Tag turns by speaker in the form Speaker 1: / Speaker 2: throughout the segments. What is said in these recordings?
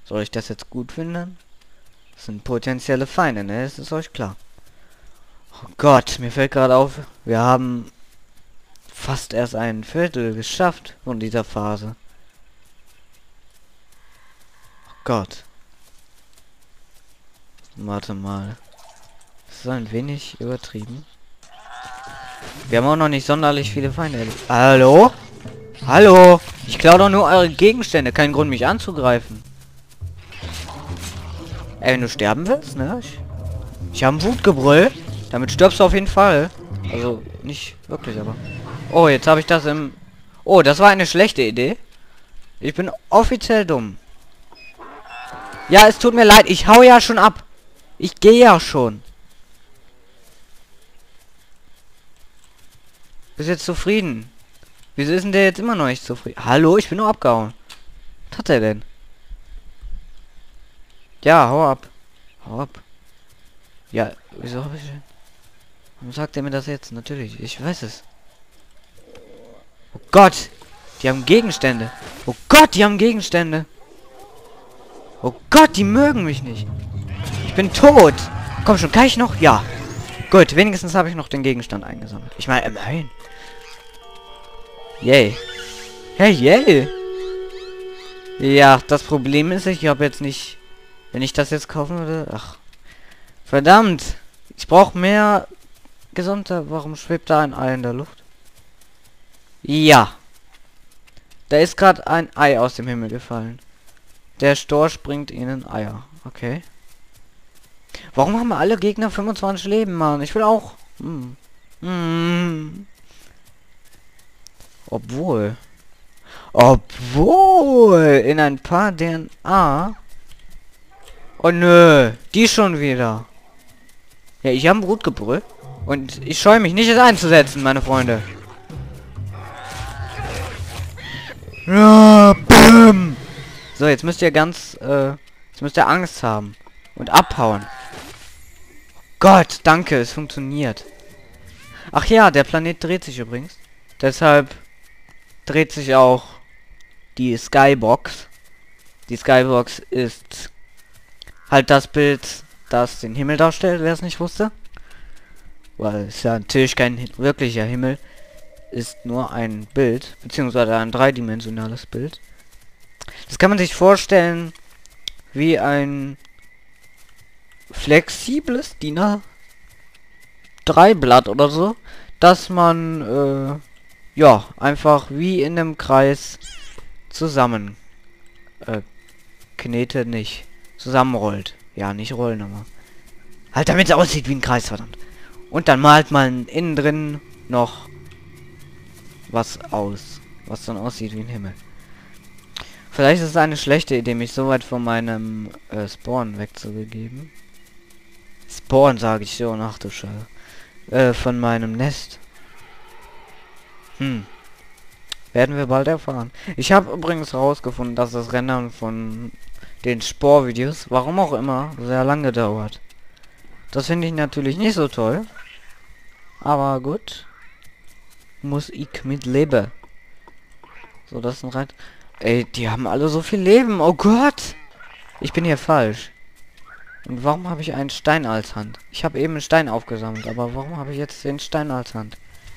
Speaker 1: Soll ich das jetzt gut finden? Das sind potenzielle Feinde, ne? Das ist euch klar. Oh Gott, mir fällt gerade auf, wir haben fast erst ein Viertel geschafft von dieser Phase. Oh Gott. Warte mal. Das ist ein wenig übertrieben. Wir haben auch noch nicht sonderlich viele Feinde. Hallo? Hallo? Ich klaue doch nur eure Gegenstände. Kein Grund, mich anzugreifen. Ey, wenn du sterben willst, ne? Ich habe ein Wutgebrüll. Damit stirbst du auf jeden Fall. Also, nicht wirklich, aber... Oh, jetzt habe ich das im... Oh, das war eine schlechte Idee. Ich bin offiziell dumm. Ja, es tut mir leid. Ich hau ja schon ab. Ich gehe ja schon. Bist jetzt zufrieden? Wieso ist denn der jetzt immer noch nicht zufrieden? Hallo, ich bin nur abgehauen. Was hat er denn? Ja, hau ab. Hau ab. Ja, wieso habe ich denn? Warum sagt er mir das jetzt? Natürlich, ich weiß es. Oh Gott, die haben Gegenstände. Oh Gott, die haben Gegenstände. Oh Gott, die mögen mich nicht. Ich bin tot. Komm schon, kann ich noch? Ja. Gut, wenigstens habe ich noch den Gegenstand eingesammelt. Ich meine, immerhin. Yay. Hey, yay. Ja, das Problem ist, ich habe jetzt nicht... Wenn ich das jetzt kaufen würde... Ach. Verdammt. Ich brauche mehr... Gesundheit. Warum schwebt da ein Ei in der Luft? Ja. Da ist gerade ein Ei aus dem Himmel gefallen. Der Storch bringt ihnen Eier. Okay. Warum haben alle Gegner 25 Leben, Mann? Ich will auch... Obwohl... in ein paar DNA... Oh nö, die schon wieder. Ja, ich habe ein Brutgebrüll. Und ich scheue mich nicht, es einzusetzen, meine Freunde. Ja, bäm. So, jetzt müsst ihr jetzt müsst ihr Angst haben. Und abhauen. Gott, danke, es funktioniert. Ach ja, der Planet dreht sich übrigens. Deshalb dreht sich auch die Skybox. Die Skybox ist halt das Bild, das den Himmel darstellt, wer es nicht wusste. Weil es ja natürlich kein wirklicher Himmel ist, nur ein Bild, beziehungsweise ein dreidimensionales Bild. Das kann man sich vorstellen wie ein flexibles DIN A3 Blatt oder so, dass man ja einfach wie in einem Kreis zusammen knete nicht zusammenrollt. Ja, nicht rollen, aber halt damit es aussieht wie ein Kreis, verdammt. Und dann malt man innen drin noch was aus, was dann aussieht wie ein Himmel. Vielleicht ist es eine schlechte Idee, mich so weit von meinem Spawn wegzubegeben. Spawn sage ich so, ach du Scheiße. Von meinem Nest. Werden wir bald erfahren. Ich habe übrigens herausgefunden, dass das Rendern von den Sporvideos, warum auch immer, sehr lange dauert. Das finde ich natürlich nicht so toll. Aber gut. Muss ich mit leben. So, das ist ein Reit. Ey, die haben alle so viel Leben. Oh Gott. Ich bin hier falsch. Und warum habe ich einen Stein als Hand? Ich habe eben einen Stein aufgesammelt. Aber warum habe ich jetzt den Stein als Hand?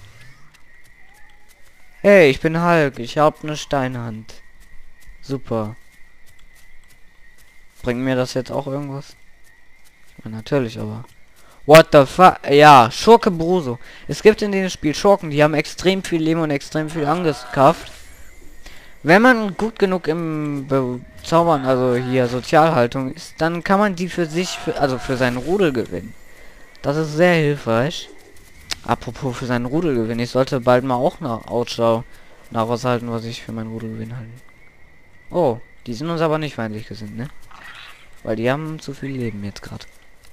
Speaker 1: Hey, ich bin Hulk. Ich habe eine Steinhand. Super. Bringt mir das jetzt auch irgendwas? Ja, natürlich, aber... What the fuck? Ja, Schurke Bruso. Es gibt in dem Spiel Schurken, die haben extrem viel Leben und extrem viel angekauft. Wenn man gut genug im Bezaubern, also hier Sozialhaltung ist, dann kann man die für sich, also für seinen Rudel gewinnen. Das ist sehr hilfreich. Apropos für seinen Rudel gewinnen. Ich sollte bald mal auch eine Ausschau nach was halten, was ich für meinen Rudel gewinnen halte. Oh, die sind uns aber nicht feindlich gesinnt, ne? Weil die haben zu viel Leben jetzt gerade.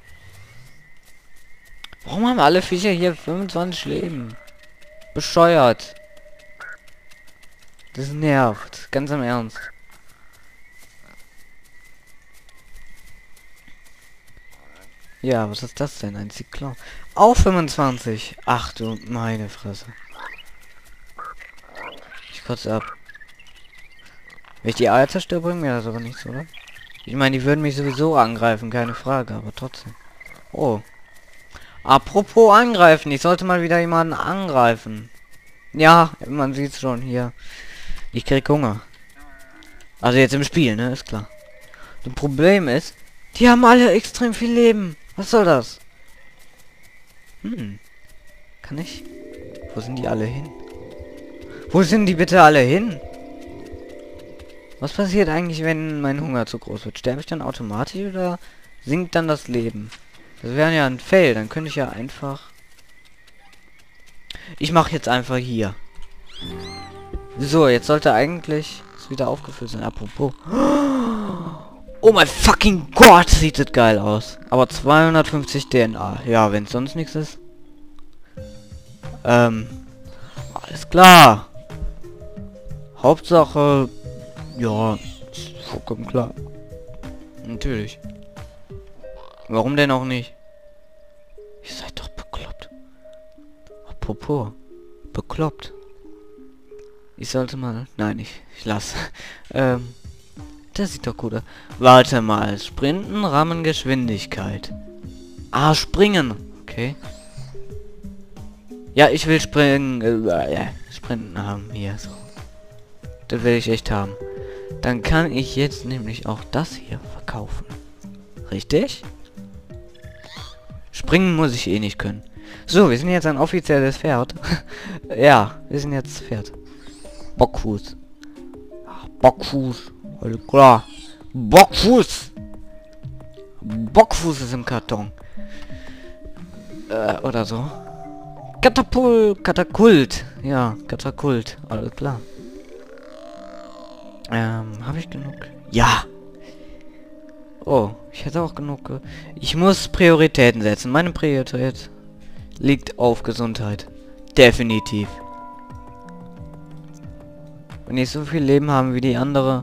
Speaker 1: Warum haben alle Viecher hier 25 Leben? Bescheuert. Das nervt. Ganz im Ernst. Ja, was ist das denn? Ein Zyklon. Auch 25. Ach du meine Fresse. Ich kotze ab. Wenn ich die Eier zerstöre, bringt mir das aber nichts, oder? Ich meine, die würden mich sowieso angreifen, keine Frage, aber trotzdem. Oh. Apropos angreifen, ich sollte mal wieder jemanden angreifen. Ja, man sieht's schon hier. Ich krieg Hunger. Also jetzt im Spiel, ne? Ist klar. Das Problem ist, die haben alle extrem viel Leben. Was soll das? Kann ich? Wo sind die alle hin? Wo sind die bitte alle hin? Was passiert eigentlich, wenn mein Hunger zu groß wird? Sterbe ich dann automatisch oder sinkt dann das Leben? Das wäre ja ein Fail. Dann könnte ich ja einfach... Ich mache jetzt einfach hier. So, jetzt sollte eigentlich es wieder aufgefüllt sein. Apropos. Oh mein fucking Gott, sieht das geil aus. Aber 250 DNA. Ja, wenn es sonst nichts ist. Alles klar. Hauptsache... Ja, ist vollkommen klar. Natürlich. Warum denn auch nicht? Ihr seid doch bekloppt. Apropos. Bekloppt. Ich sollte mal... Nein, ich lasse. Das sieht doch gut aus. Warte mal. Sprinten, Rammen, Geschwindigkeit. Ah, springen. Okay. Ja, ich will springen. Sprinten haben. Hier, so. Das will ich echt haben. Dann kann ich jetzt nämlich auch das hier verkaufen. Richtig? Springen muss ich eh nicht können. So, wir sind jetzt ein offizielles Pferd. Ja, wir sind jetzt Pferd. Bockfuß. Ach, Bockfuß. Alles klar. Bockfuß. Bockfuß ist im Karton. Oder so. Katakult. Ja, Katakult. Alles klar. Habe ich genug? Ja. Oh, ich hätte auch genug. Ich muss Prioritäten setzen. Meine Priorität liegt auf Gesundheit. Definitiv. Wenn ich so viel Leben habe wie die anderen,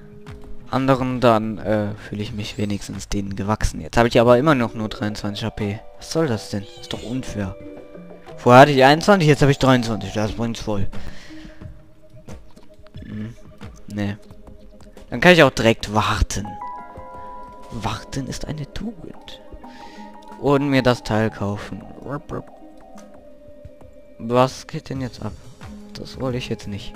Speaker 1: dann fühle ich mich wenigstens denen gewachsen. Jetzt habe ich aber immer noch nur 23 HP. Was soll das denn? Ist doch unfair. Vorher hatte ich 21, jetzt habe ich 23. Das bringt's voll. Nee. Dann kann ich auch direkt warten. Warten ist eine Tugend. Und mir das Teil kaufen. Was geht denn jetzt ab? Das wollte ich jetzt nicht.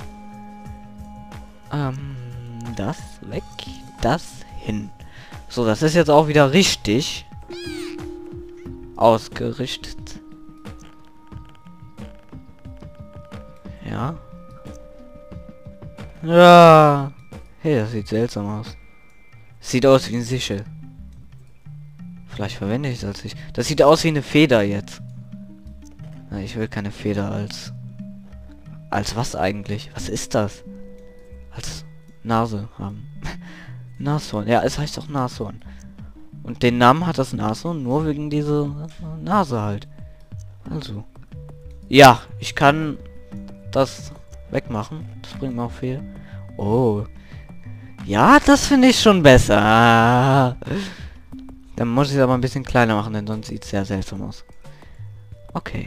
Speaker 1: Das weg. Das hin. So, das ist jetzt auch wieder richtig. Ausgerichtet. Ja. Ja. Hey, das sieht seltsam aus. Sieht aus wie ein Sichel. Vielleicht verwende ich das als Sichel. Das sieht aus wie eine Feder jetzt. Na, ich will keine Feder als... Als was eigentlich? Was ist das? Als Nase haben. Nashorn. Ja, es heißt auch Nashorn. Und den Namen hat das Nashorn nur wegen dieser Nase halt. Also. Ja, ich kann das wegmachen. Das bringt mir auch viel. Oh. Ja, das finde ich schon besser. Dann muss ich es aber ein bisschen kleiner machen, denn sonst sieht es sehr seltsam aus. Okay.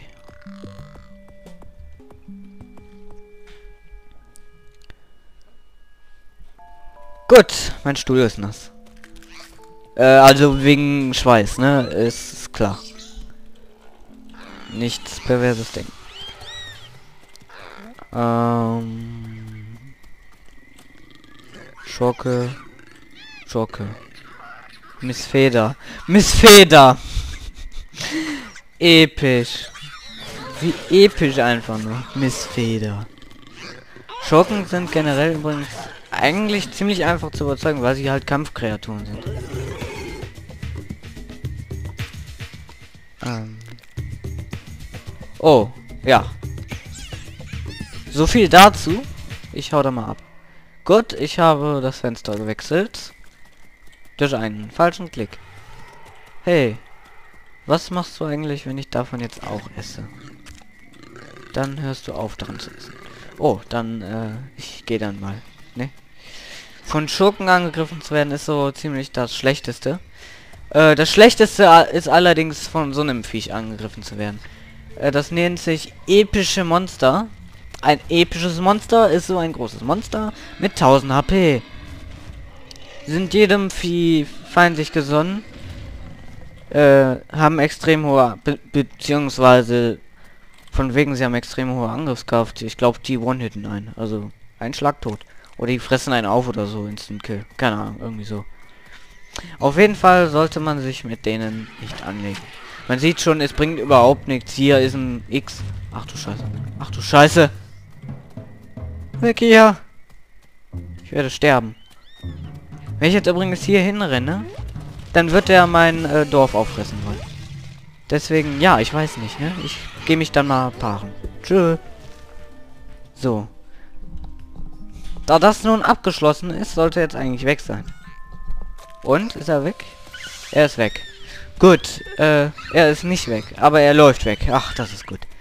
Speaker 1: Gut, mein Stuhl ist nass. Also wegen Schweiß, ne? Ist klar. Nichts perverses Ding. Schocke. Miss Feder. Episch. Wie episch einfach nur. Miss Feder. Schurken sind generell übrigens eigentlich ziemlich einfach zu überzeugen, weil sie halt Kampfkreaturen sind. Oh, ja. So viel dazu. Ich hau da mal ab. Gut, ich habe das Fenster gewechselt. Durch einen falschen Klick. Hey. Was machst du eigentlich, wenn ich davon jetzt auch esse? Dann hörst du auf, daran zu essen. Oh, dann, ich gehe dann mal. Ne? Von Schurken angegriffen zu werden, ist so ziemlich das Schlechteste. Das Schlechteste ist allerdings von so einem Viech angegriffen zu werden. Das nennt sich epische Monster. Ein episches Monster ist so ein großes Monster mit 1000 HP. sind jedem Vieh feindlich gesonnen. Haben extrem hohe, beziehungsweise von wegen sie haben extrem hohe Angriffskraft. Ich glaube, die one-hitten einen. Also, ein Schlag tot. Oder die fressen einen auf oder so, Instant Kill. Keine Ahnung, irgendwie so. Auf jeden Fall sollte man sich mit denen nicht anlegen. Man sieht schon, es bringt überhaupt nichts. Hier ist ein X. Ach du Scheiße. Ach du Scheiße. Weg hier. Ich werde sterben. Wenn ich jetzt übrigens hier hinrenne, dann wird er mein Dorf auffressen wollen. Deswegen, ja, ich weiß nicht, ne? Ich gehe mich dann mal paaren. Tschö. So. Da das nun abgeschlossen ist, sollte jetzt eigentlich weg sein. Und? Ist er weg? Er ist weg. Gut, er ist nicht weg, aber er läuft weg. Ach, das ist gut.